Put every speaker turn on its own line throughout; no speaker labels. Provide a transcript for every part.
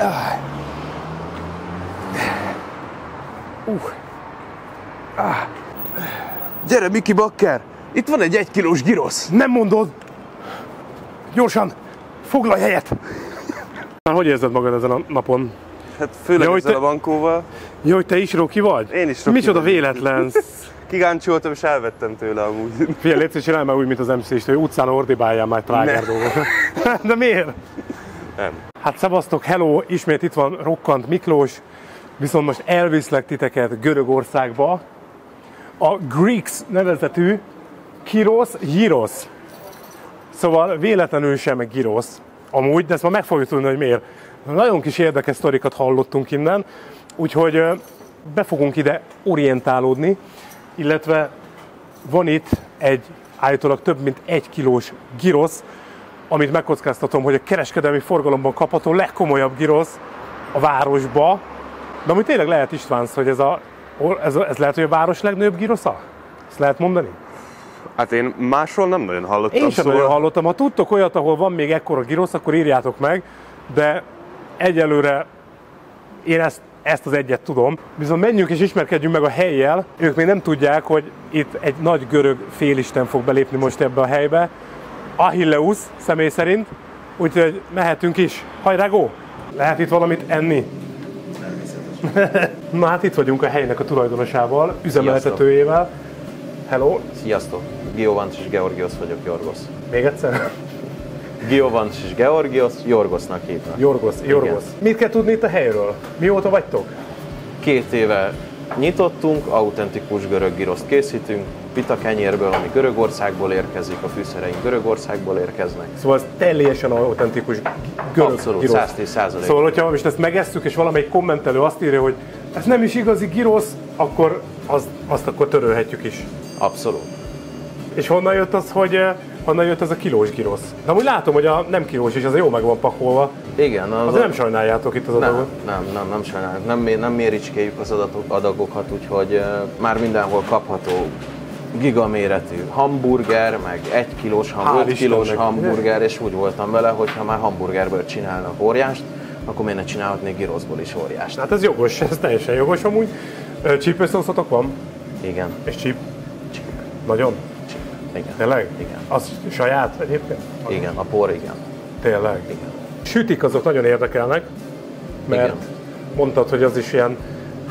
Gyere, Miki Bakker! Itt van egy 1 kilós girosz!
Nem mondod! Gyorsan! Foglalj helyet! Hogy érzed magad ezen a napon?
Hát főleg ezzel a bankóval.
Jó, hogy te is Roki vagy?
Én is Roki.
Micsoda véletlen!
Kigáncsoltam és elvettem tőle amúgy.
Figyelj, légy szíves, csinálj már úgy, mint az MC-st, hogy utcán ordibáljál már tráger dolgokat. De miért?
Nem.
Hát szevasztok, hello! Ismét itt van Rokkant Miklós, viszont most elviszlek titeket Görögországba. A Greeks nevezetű Gyrosz. Szóval véletlenül sem gyrosz. Amúgy, de ezt már meg fogjuk tudni, hogy miért. Nagyon kis érdekes sztorikat hallottunk innen, úgyhogy be fogunk ide orientálódni, illetve van itt egy állítólag több mint 1 kilós gyrosz, amit megkockáztatom, hogy a kereskedelmi forgalomban kapható legkomolyabb gyrosz a városba. De amit tényleg lehet, István, hogy ez lehet, hogy a város legnagyobb gyroszа? Ezt lehet mondani?
Hát én másról nem nagyon hallottam.
Én sem nagyon hallottam. Ha tudtok olyat, ahol van még ekkora gyrosz, akkor írjátok meg, de egyelőre én ezt az egyet tudom. Viszont menjünk és ismerkedjünk meg a helyjel. Ők még nem tudják, hogy itt egy nagy görög félisten fog belépni most ebbe a helybe. Achilleus személy szerint. Úgyhogy mehetünk is. Hajrá, go! Lehet itt valamit enni? Na hát itt vagyunk a helynek a tulajdonosával, üzemeltetőjével. Hello!
Sziasztok! Giovannis és Georgios vagyok, Jorgos.
Még egyszer?
Giovannis és Georgios, Jorgosnak hívnak.
Jorgos. Mit kell tudni itt a helyről? Mióta vagytok?
2 éve nyitottunk, autentikus görög gyrozt készítünk, pita kenyérből, ami Görögországból érkezik, a fűszereink Görögországból érkeznek.
Szóval ez teljesen autentikus görög
Abszolút,
gyrosz.
110%.
Szóval, hogyha most ezt megesszük, és valamelyik kommentelő azt írja, hogy ez nem is igazi gyrosz, akkor azt akkor törölhetjük is.
Abszolút.
És honnan jött az, honnan jött ez a kilós gyrosz? De amúgy látom, hogy a nem kilós is, az jó meg van pakolva.
Igen.
Azért nem sajnáljátok itt az adagot?
Nem sajnáljuk. Nem méricskéljük az adagokat, úgyhogy már mindenhol kapható gigaméretű hamburger, meg 1 kilós, 5 kilós hamburger, és úgy voltam vele, hogy ha már hamburgerből csinálnak óriást, akkor miért ne csinálhatnék gyroszból is óriást.
Hát ez jogos, ez teljesen jogos amúgy. Csípőszószotok van?
Igen.
És csíp?
Csíp.
Nagyon?
Csíp. Igen.
Tényleg?
Igen.
Az saját egyébként?
Igen, a por igen.
Tényleg?
Igen.
Sütik azok nagyon érdekelnek, mert
igen.
Mondtad, hogy az is ilyen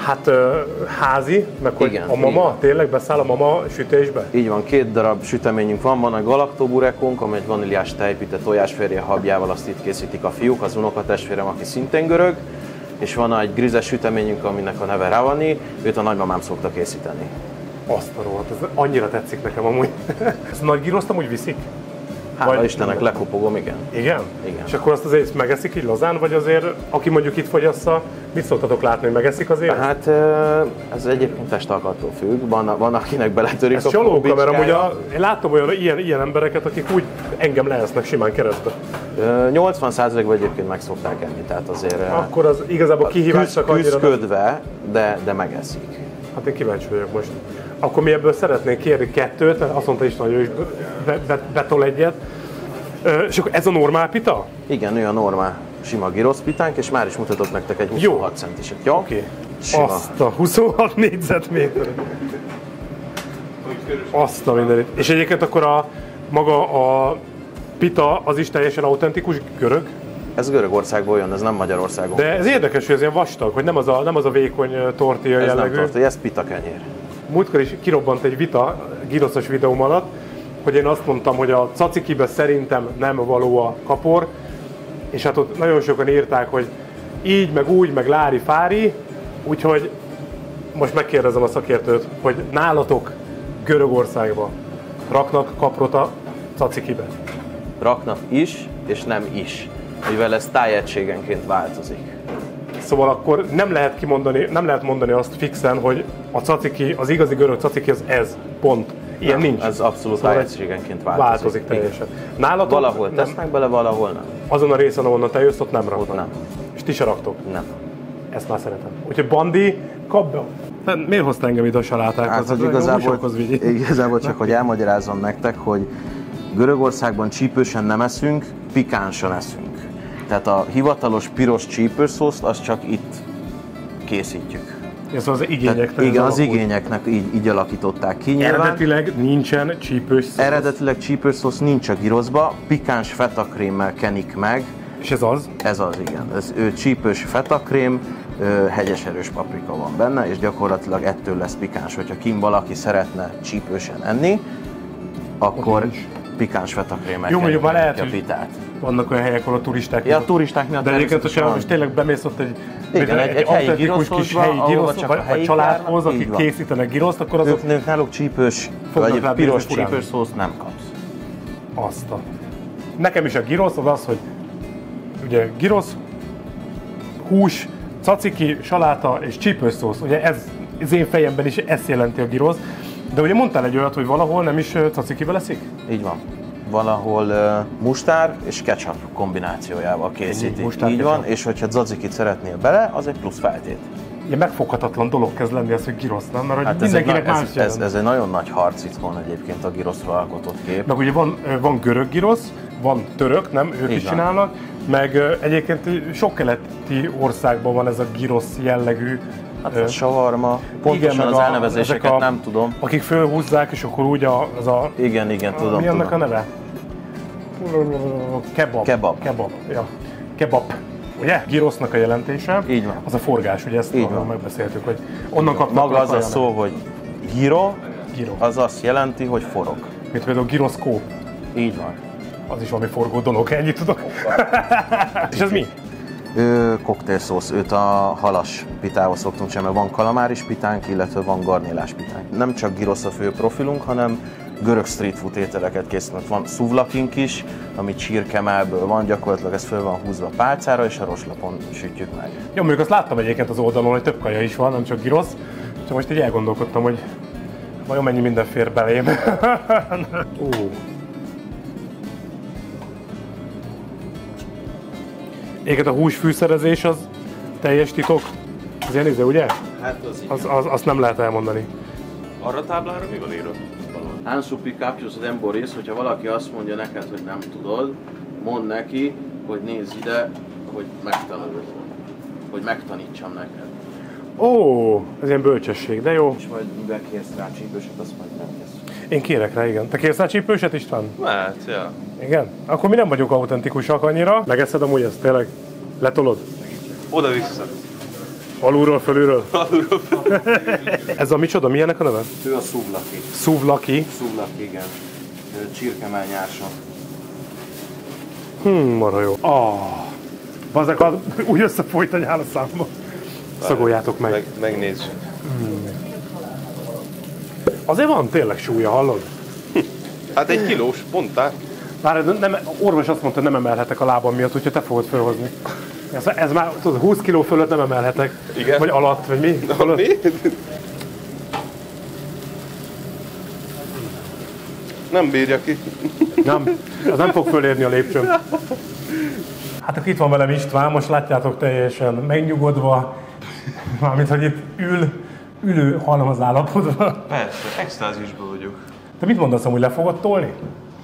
házi, meg hogy
igen,
a mama, tényleg beszáll a mama sütésbe?
Így van, 2 darab süteményünk van a galaktoburekunk, ami egy vaníliás tejpite tojásfehérje habjával, azt itt készítik a fiúk, az unokatestvérem, aki szintén görög, és van egy grizes süteményünk, aminek a neve Ravani, őt a nagymamám szokta készíteni.
Azt a rohadt, ez annyira tetszik nekem amúgy. Ezt nagy gyrozt amúgy viszik?
Hála Istennek, lekopogom, igen.
Igen?
Igen.
És akkor azt azért megeszik így lazán, vagy azért, aki mondjuk itt fogyassza, mit szoktatok látni, hogy megeszik azért?
Hát ez egyébként testalkattól függ, van akinek beletörik
ez
a
csalóka, mert amúgy én láttam olyan ilyen embereket, akik úgy engem leesznek simán keresztbe.
80%-ban egyébként meg szokták enni, tehát azért...
Akkor az igazából kihívás csak annyira...
Küzdködve, de megeszik.
Hát én kíváncsi vagyok most. Akkor mi ebből szeretnénk kérni 2, mert azt mondta István, hogy ő is betol egyet. És akkor ez a normál pita?
Igen, ő a normál sima gyroszpitánk, és már is mutatok nektek egy 26 centiset. Jó?
Oké. Azt a 26 négyzetméter. Azt a mindenit. És egyébként akkor maga a pita az is teljesen autentikus görög?
Ez Görögországból jön, ez nem Magyarországon.
De ez érdekes, hogy ez ilyen vastag, hogy nem az a vékony tortilla jellegű.
Ez nem tortilla, ez pita kenyér.
Múltkor is kirobbant egy vita, gyroszos videóm alatt, hogy én azt mondtam, hogy a cacikibe szerintem nem való a kapor, és hát ott nagyon sokan írták, hogy így, meg úgy, meg lári-fári, úgyhogy most megkérdezem a szakértőt, hogy nálatok Görögországban raknak kaprot a cacikibe?
Raknak is, és nem is, mivel ez tájegységenként változik.
Szóval akkor nem lehet mondani azt fixen, hogy a caciki, az igazi görög caciki az ez, pont. Ilyen
nem,
nincs.
Ez abszolút
szóval
tájegységenként változik.
Változik teljesen. Nálatok
valahol tesznek bele, valahol nem.
Azon a részen, ahonnan te jössz, ott nem raknak?
Ott nem.
És ti se raktok?
Nem.
Ezt már szeretem. Úgyhogy Bandi, kap be! Miért hozta engem ide a salátákhoz?
Hát, igazából csak, hogy elmagyarázzam nektek, hogy Görögországban csípősen nem eszünk, pikánsan eszünk. Tehát a hivatalos piros csípőszószt azt csak itt készítjük.
Ez az igényeknek.
Igen, az igényeknek így alakították ki nyilván.
Eredetileg nincsen csípős szósz.
Eredetileg csípőszósz nincs a gyroszba, pikáns fetakrémmel kenik meg.
És ez az?
Ez az, igen. Ez csípős fetakrém, hegyes erős paprika van benne, és gyakorlatilag ettől lesz pikáns. Hogyha kim valaki szeretne csípősen enni, akkor pikáns fetakrémmel kenik meg a pitát.
Vannak olyan helyek, ahol a turisták...
Ja, a turisták miatt.
De egyébként, hogyha most tényleg bemész ott egy
helyi
kis helyi gyroszhoz, vagy családhoz, akik készítenek gyroszt, akkor azok...
Ők náluk csípős, vagy piros csípős szószt nem kapsz.
Azt a... Nekem is a gyrosz az, hogy ugye gyrosz, hús, caciki, saláta és csípős szósz. Ugye ez az én fejemben is ezt jelenti a gyrosz. De ugye mondtál egy olyat, hogy valahol nem is cacikivel eszik?
Így van. Valahol mustár és ketchup kombinációjával készítik. Így van, és hogyha tzatzikit szeretnél bele, az egy plusz feltét.
Ilyen megfoghatatlan dolog kezd lenni ez, hogy gyrosz, nem? Mert hát mindenkinek más
ez egy nagyon nagy harc itthon egyébként a gyroszról alkotott kép.
Meg ugye van görög gyrosz, van török, nem? Ők is csinálnak. Meg egyébként sok keleti országban van ez a gyrosz jellegű.
Hát a savarma, pontosan az elnevezéseket nem tudom.
Akik fölhúzzák, és akkor úgy az a...
Igen, tudom.
Mi annak a neve? Kebab. Ja. Kebab. Ugye? Gyrosznak a jelentése.
Így van.
Az a forgás, ugye ezt megbeszéltük, hogy onnan kapnak.
Maga az a szó, hogy gyro, az azt jelenti, hogy forog.
Mint például gyroszkóp.
Így van.
Az is valami forgó dolog, ennyit tudok. És ez mi?
Koktélszósz, őt a halas pitához szoktunk csinálni, mert van kalamáris pitánk, illetve van garnélás pitánk. Nem csak gyrosz a fő profilunk, hanem görög street food ételeket készítünk. Van szuvlakink is, ami csirkemelből van, gyakorlatilag ez föl van húzva pálcára, és a roslapon sütjük meg.
Jó, mondjuk azt láttam egyébként az oldalon, hogy több kaja is van, nem csak gyrosz. Csak most így elgondolkodtam, hogy vajon mennyi minden fér belém. Éget a húsfűszerezés az teljes titok? Az ilyen íze, ugye?
Hát
azt nem lehet elmondani.
Arra a táblára mi van írva?
Ansupi captius demboris, hogyha valaki azt mondja neked, hogy nem tudod, mondd neki, hogy nézz ide, hogy megtanulod. Hogy megtanítsam neked.
Ó, ez ilyen bölcsesség, de jó.
És majd mivel kérsz rá csípőset, azt majd nem kész.
Én kérek rá, igen. Te kérsz rá csípőset, István?
Hát, ja.
Igen? Akkor mi nem vagyunk autentikusak annyira. Megeszed amúgy ezt, tényleg? Letolod?
Oda-vissza.
Alulról, fölülről? Alulról. Ez a micsoda? Milyenek a neve?
Ő a szuvlaki.
Szuvlaki?
Szuvlaki, igen. Csirkemell nyársa.
Marha jó. Bazzak, úgy összefolyt a nyál a számba. Szagoljátok meg.
Megnézzük.
Azért van tényleg súlya, hallod?
Hát 1 kilós, mondták.
Már orvos azt mondta, hogy nem emelhetek a lábam miatt, úgyhogy te fogod felhozni. Ez már tudod, 20 kg fölött nem emelhetek.
Igen?
Vagy alatt, vagy mi?
Mi? Nem bírja ki.
Nem, az nem fog fölérni a lépcsőn. Hát akkor itt van velem István, most látjátok teljesen megnyugodva, mármint hogy itt ülő halmaz állapotban.
Persze, extázisban vagyok.
Te mit mondasz, hogy le fogod tolni?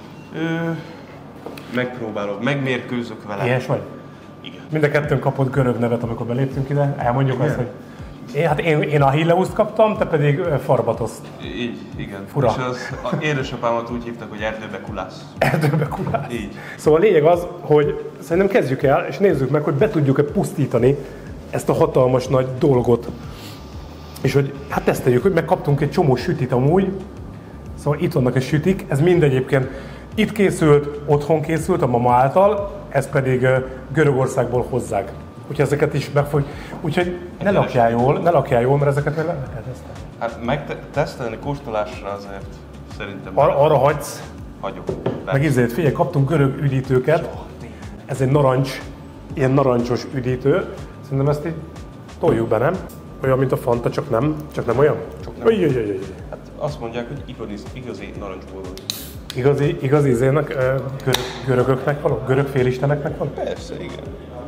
Megpróbálok, megmérkőzök vele.
Ilyes vagy?
Igen.
Mind a kettőn kapott görög nevet, amikor beléptünk ide. Elmondjuk azt, hogy én a Hilleuszt kaptam, te pedig Farbatoszt.
Így, igen.
Fura.
És az édesapámat úgy hívtak, hogy erdőbe kulász.
Erdőbe kulász.
Így.
Szóval a lényeg az, hogy szerintem kezdjük el, és nézzük meg, hogy be tudjuk-e pusztítani ezt a hatalmas nagy dolgot. És hogy hát teszteljük, hogy megkaptunk egy csomó sütit amúgy. Szóval itt vannak a sütik, ez mind egyébként itt készült, otthon készült a mama által, ez pedig Görögországból hozzák. Úgyhogy ezeket is megfogjuk. Úgyhogy ne lakjál jól, mert ezeket meg le kell tesztelni.
Hát megtesztelni kóstolásra azért szerintem.
Arra hagysz.
Hagyok.
Meg figyelj, kaptunk görög üdítőket. Ez egy ilyen narancsos üdítő. Szerintem ezt így toljuk be, nem? Olyan, mint a Fanta, csak nem olyan?
Csak nem. Hát azt mondják, hogy igazi narancsból van.
Igazi izének, görögöknek való? Görög félisteneknek van?
Persze, igen.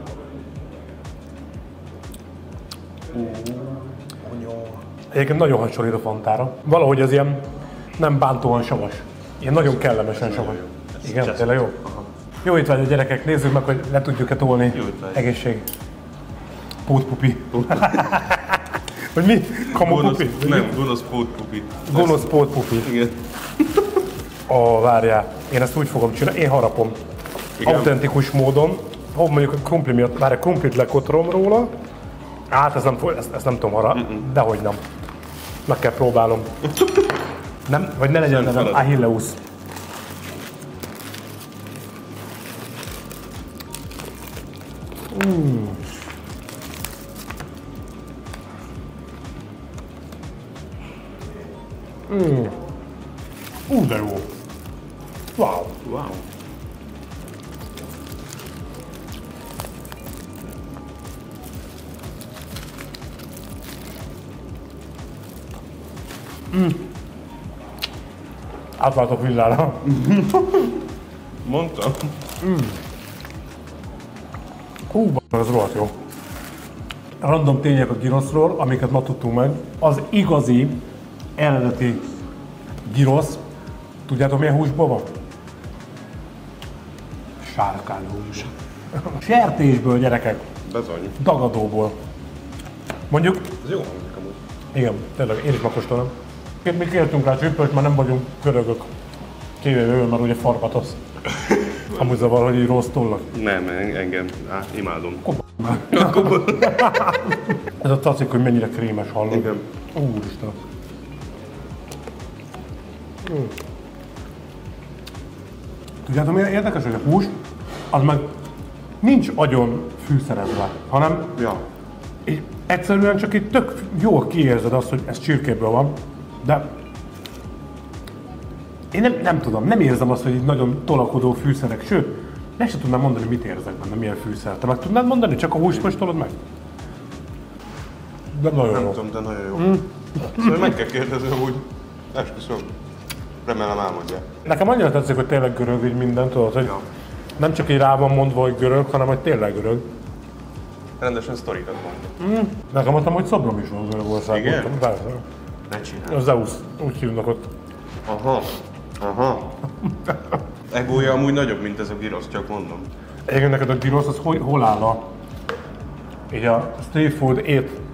Egyébként nagyon hasonlít a Fantára. Valahogy ez ilyen nem bántóan savas. Ilyen nagyon kellemesen savas. Igen, tényleg jó? Jó étvágyat gyerekek, nézzük meg, hogy le tudjuk-e tolni.
Jó étvágyat.
Egészség. Pótpupi. Vagy mi? Kamupupi?
Nem, gonosz pótpupi.
Gonosz pótpupi.
Igen.
Várjál, én ezt úgy fogom csinálni, én harapom.
Igen.
Autentikus módon. Mondjuk a krumpli miatt, már egy krumplit lekotrom róla. Hát ezt nem tudom dehogy nem. Meg kell próbálnom. Nem, vagy ne legyen nevem Achilleus. De jó. Wow.
Wow.
Átváltok villára.
Mondtam.
Ez rohadt jó. Random tények a gyroszról, amiket ma tudtunk meg. Az igazi, eredeti gyrosz. Tudjátok milyen húsból van? Sárkányhús. Sertésből, gyerekek.
Bezony.
Dagadóból. Mondjuk,
Ez jó hangzik amúgy.
igen, tényleg, én is megkóstolom. Mi kértünk rá csüppöt, már nem vagyunk körögök. Kivéve ő, mert ugye farkatosz. Amúgy zavar, hogy így rossz tollak.
Nem, engem. Imádom.
Ez a tacik, hogy mennyire krémes, hallod?
Igen.
Úristen. Tudjátok, milyen érdekes, hogy a hús, az meg nincs agyon fűszerezve, hanem
Ja.
így egyszerűen csak itt tök jól kiérzed azt, hogy ez csirkéből van, de én nem tudom, nem érzem azt, hogy így nagyon tolakodó fűszerek, sőt, meg sem tudnám mondani, mit érzek benne, milyen fűszer. Te meg tudnád mondani, csak a húst most tolod meg? De nagyon
Nem
jó.
tudom, de nagyon jó. Szóval meg kell kérdezni, hogy esküszöm. Remélem elmondják.
Nekem annyira tetszik, hogy tényleg görög így minden, tudod, hogy nem csak így rá van mondva, hogy görög, hanem hogy tényleg görög.
Rendesen sztorikat mondok.
Nekem ott amúgy szobrom is van Görögországban.
Igen?
Persze.
Ne csinálj.
A Zeus, úgy hívnak ott.
Aha. Egója amúgy nagyobb, mint ez a girosz, csak mondom.
Egyébként neked a gyrosz, az hol áll így a street food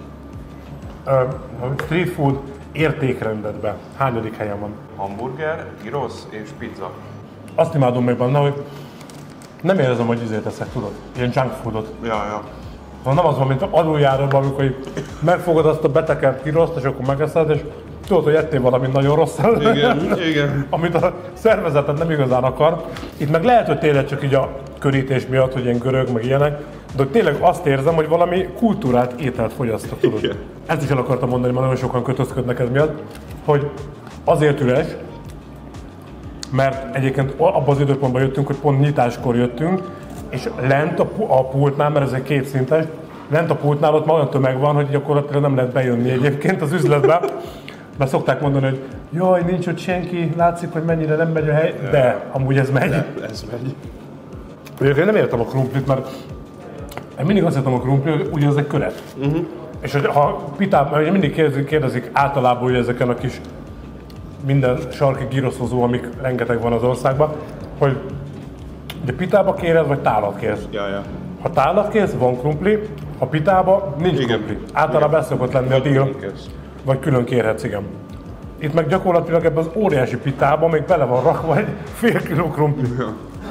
street food értékrendedben? Hányadik helyen van?
Hamburger, girosz és pizza.
Azt imádom még benne, hogy nem érzem, hogy izét eszek, tudod? Ilyen junk foodot.
Ja.
Nem az van, mint aluljáróban, amikor így megfogod azt a betekert giroszt, és akkor megeszed, és tudod, hogy ettél valami nagyon rossz,
Igen.
amit a szervezeted nem igazán akar. Itt meg lehet, hogy tényleg csak így a körítés miatt, hogy ilyen görög, meg ilyenek, de hogy tényleg azt érzem, hogy valami kultúrált ételt fogyasztok, tudod.
Igen.
Ezt is el akartam mondani, mert nagyon sokan kötözködnek ez miatt, hogy azért üres, mert egyébként abban az időpontban jöttünk, hogy pont nyitáskor jöttünk, és lent a pultnál, mert ez egy kétszintes, lent a pultnál ott már olyan tömeg van, hogy gyakorlatilag nem lehet bejönni egyébként az üzletbe. Mert szokták mondani, hogy jaj, nincs ott senki, látszik, hogy mennyire nem megy a hely, de amúgy ez megy.
Ez megy.
Én nem értem a krumplit, mert én mindig azt értem a krumplit, hogy ugye ez egy köret. És hogy ha pitában, ugye mindig kérdezik általában, hogy ezeken a kis minden sarki giroszozó, amik rengeteg van az országban, hogy de pitába kéred, vagy tálat kérsz?
Ja.
Ha tálat kérsz, van krumpli, ha pitába nincs
Igen.
krumpli. Általában ez szokott lenni a deal,
Kész.
vagy külön kérhetsz, igen. Itt meg gyakorlatilag ebben az óriási pitába még bele van rakva egy fél kiló krumpli.
Ja.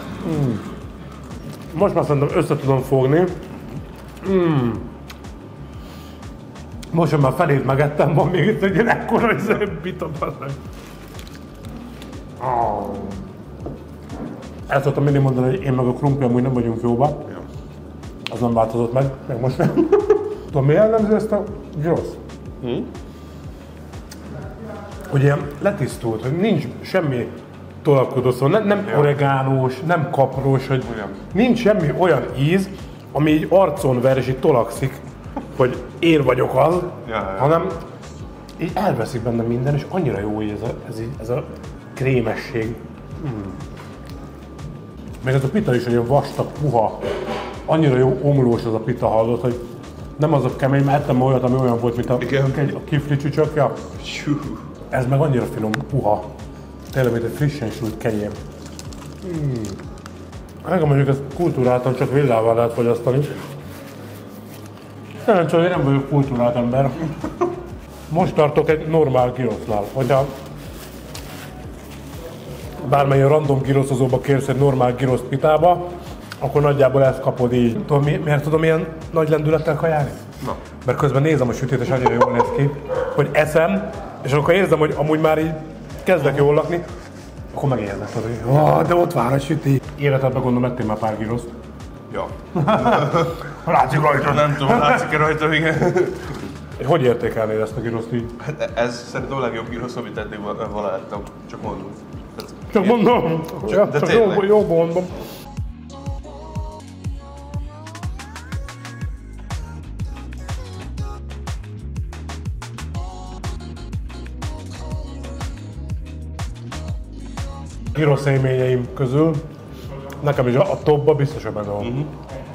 Most már szerintem össze tudom fogni. Most, hogy már felét megettem, van még itt egy ilyen ekkora pita. El szoktam mindig mondani, hogy én meg a krumpli amúgy nem vagyunk jóba.
Ja.
Az nem változott meg most nem. Tudom, mi jellemző ezt a gyrosz? Hogy ilyen letisztult, hogy nincs semmi tolakodó, szóval nem oregánós, nem kaprós, hogy
Olyan.
nincs semmi olyan íz, ami így arcon ver és így tolakszik, hogy én vagyok az,
Ja.
hanem így elveszik benne minden, és annyira jó így ez a krémesség. Még ez a pita is olyan vastag, puha, annyira jó omlós az a pita, hallott, hogy nem az a kemény, mert ettem olyat, ami olyan volt, mint a kifli csücsökja. Ez meg annyira finom, puha. Tényleg, mint egy frissen sült kenyér. Engem mondjuk ezt kultúráltan csak villával lehet fogyasztani. Szerencsére én nem vagyok kultúrált ember. Most tartok egy normál girosznál. Hogyha bármilyen random giroszozóba kérsz egy normál giroszt pitába, akkor nagyjából ezt kapod így. Tudom, miért tudom ilyen nagy lendülettel kajálni?
Na.
Mert közben nézem a sütét, és annyira jól néz ki, hogy eszem, és akkor érzem, hogy amúgy már így kezdek jól lakni, akkor megérzek, hogy de ott vár a süti. Életedben gondolom, ettél már pár giroszt.
Ja.
Látszik rajta.
Nem tudom, látszik-e rajta, igen.
Hogy értékelnéd ezt a giroszt így?
Hát ez szerintem a legjobb girosz, amit eddig valaha ettem. Csak mondom.
Csak mondom.
De
csak
tényleg.
jó mondom. Girosz élményeim közül nekem is a topba biztos, hogy benne van.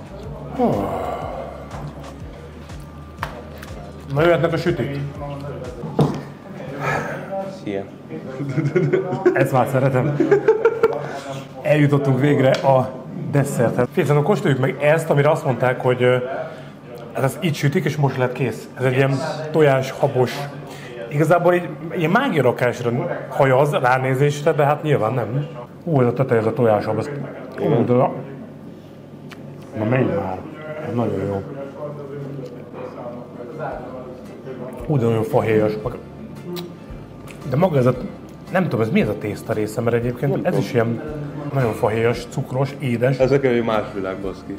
Na jöhetnek a sütik.
Szia.
Ezt már szeretem. Eljutottunk végre a desszerthez. Figyelj, kóstoljuk meg ezt, amire azt mondták, hogy ez így sütik, és most lett kész. Ez egy ilyen tojás, habos. Igazából így ilyen mágiarakásra hajaz ránézésre, de hát nyilván nem. Ez a teteje, ez a tojáshab, ez... Na menj már, ez nagyon jó. De nagyon fahéjas. De maga ez a... Nem tudom, ez mi ez a tészta része, mert egyébként ez is ilyen nagyon fahéjas, cukros, édes.
Ez nekem más világ, baszki.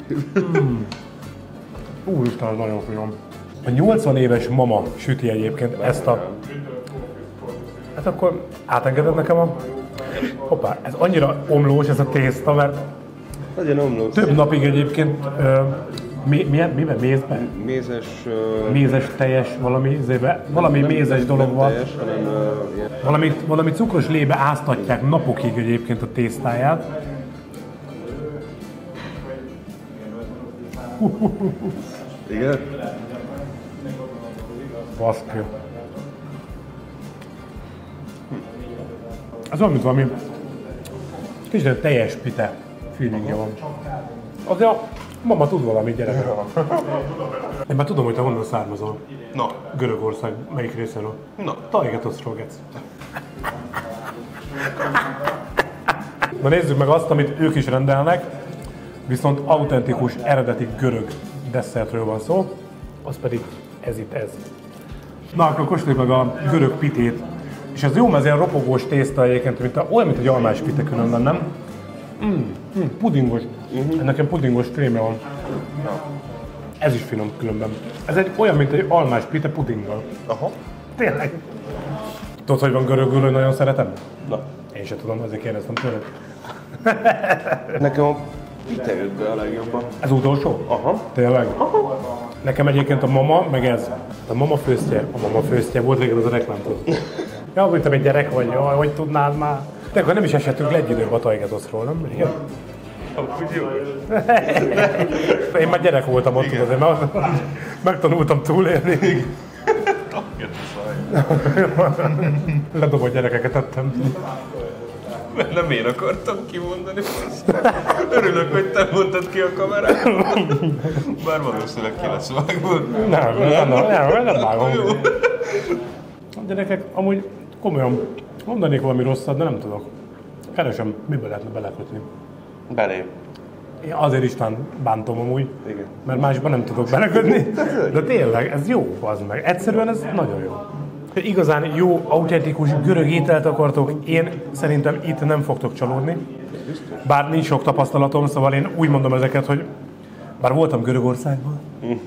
Úristen, ez nagyon finom. A 80 éves mama süti egyébként ezt a... Hát akkor átengeded nekem a... Hoppá, ez annyira omlós ez a tészta, mert
Nagyon omlós.
több napig egyébként... miben? Mézben?
Mézes...
Mézes, teljes, valami mézes dolog van.
Teljes, hanem
Valami cukros lébe áztatják napokig egyébként a tésztáját.
igen?
Baszki. Ez olyan, mint valami kicsit teljes pite feelingje van. Azért a mama tud valamit, gyerek. Én már tudom, hogy te honnan származol.
Na.
Görögország melyik részéről?
Na.
Talgetoszról, gec. Na nézzük meg azt, amit ők is rendelnek, viszont autentikus, eredeti görög desszertről van szó, az pedig ez itt ez. Na, akkor kóstoljuk meg a görög pitét. És ez jó, mert ez ilyen ropogós tészta egyébként, olyan, mint egy almás pite különben, nem? Pudingos. Ennek ilyen pudingos krémje van. Ez is finom különben. Ez egy olyan, mint egy almás pite pudinggal.
Aha.
Tényleg. Tudod, hogy van görögül, hogy nagyon szeretem?
Na.
Én sem tudom, ezért kérdeztem tőled.
Nekem a pite jött be a legjobban.
Ez utolsó?
Aha.
Tényleg? Aha. Nekem egyébként a mama, meg ez. A mama főztje volt régen az a reklámtól. Ja, hogy te egy gyerek vagy, jaj, hogy tudnád már? De akkor nem is esettünk le egy időben a Talgetoszról, nem? Igen? Én már gyerek voltam ott, tudod, én megtanultam túlélni. Ledobott gyerekeket ettem.
Nem én akartam kimondani. Örülök, hogy te mondtad ki a kamerában. Bár valószínűleg ki lesz vágva.
Nem vágom. A gyerekek, amúgy komolyan mondanék valami rosszat, de nem tudok. Keresem, miben lehetne belekötni.
Belém.
Én azért István bántom amúgy,
Igen.
mert másban nem tudok belekötni. De tényleg, ez jó, az meg. Egyszerűen ez nagyon jó. Igazán jó, autentikus görög ételt akartok, én szerintem itt nem fogtok csalódni. Bár nincs sok tapasztalatom, szóval én úgy mondom ezeket, hogy bár voltam Görögországban.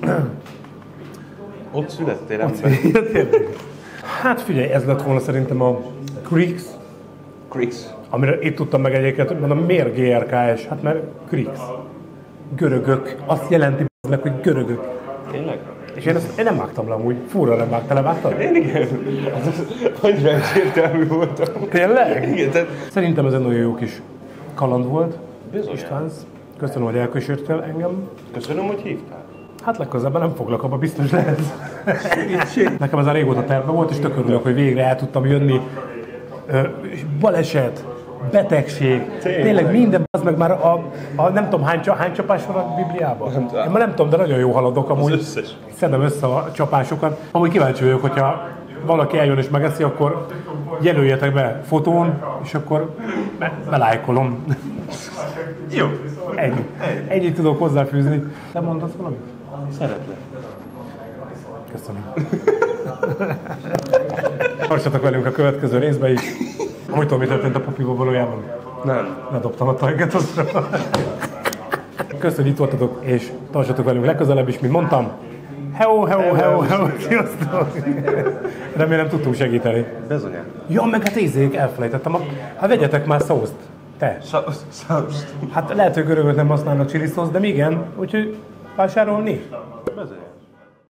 Ott születtél ember.
Hát figyelj, ez lett volna szerintem a Greeks,
Krix.
amire itt tudtam meg egyébként, hogy mondom, miért GRKS? Hát mert Greeks. Görögök. Azt jelenti meg, hogy görögök.
Tényleg?
És én nem vágtam le amúgy. Fúra nem vágtál, levágtad?
Én igen. Annyira egyértelmű voltam.
Tényleg?
Igen, tehát...
Szerintem ez egy nagyon jó kis kaland volt.
Bizony.
István, köszönöm, hogy elkísértél engem.
Köszönöm, hogy hívtál.
Hát legközelebben nem foglak, abba biztos lehet. Nekem ez a régóta terve volt, és tök örülök, hogy végre el tudtam jönni. Baleset, betegség. Tényleg minden, az meg már nem tudom hány csapás van a Bibliában. Én már nem tudom, de nagyon jó haladok amúgy.
Az összes.
Szedem össze a csapásokat. Amúgy kíváncsi vagyok, hogyha valaki eljön és megeszi, akkor jelöljetek be fotón, és akkor belájkolom.
Jó.
Ennyit tudok hozzáfűzni. Te mondasz valamit?
Szeretlek.
Köszönöm. Tartsatok velünk a következő részben is. Amúgy tudom, mi történt a Popival valójában?
Nem.
Ledobtam a tajget azra. Köszönjük, hogy itt voltatok, és tartsatok velünk legközelebb is, mint mondtam. Hello. Sziasztok! Remélem tudtunk segíteni.
Bezonyán.
Ja, meg hát ízék, elfelejtettem. Hát vegyetek már szószt. Te.
Szószt.
Hát lehet, hogy görögöt nem használnak chili szószt, de mi igen. Úgyhogy vásárolni.
Bezonyán.